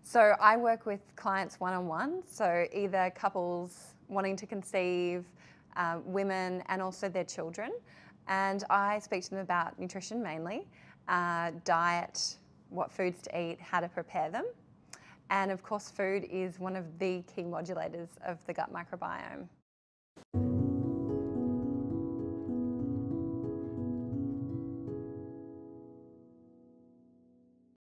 So I work with clients one-on-one, so either couples wanting to conceive, women and also their children. And I speak to them about nutrition mainly, diet, what foods to eat, how to prepare them. And of course, food is one of the key modulators of the gut microbiome.